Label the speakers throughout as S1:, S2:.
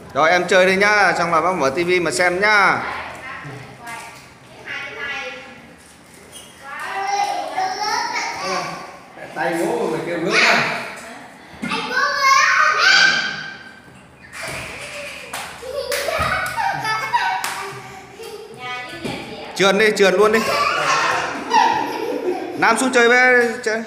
S1: Rồi em chơi đi nhá, xong là bác mở tivi mà xem nhá.
S2: Tay gỗ rồi kêu gớm à.
S1: Trườn đi, trườn luôn đi. Nam xuống chơi với chơi.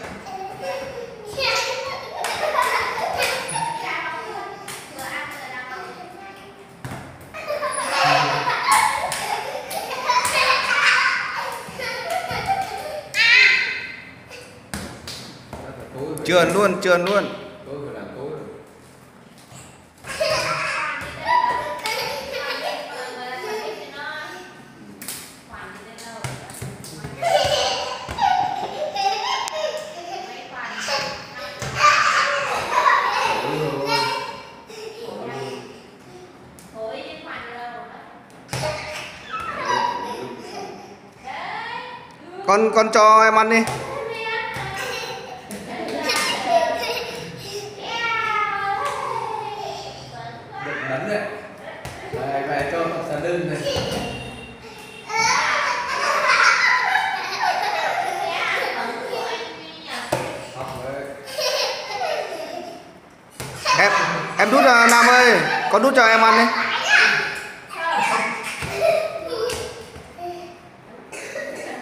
S1: Trườn luôn, trườn luôn. Con cho em ăn đi.
S2: Bắn đấy. Về cho sờ lưng này.
S1: Em đút Nam ơi, con đút cho em ăn đi.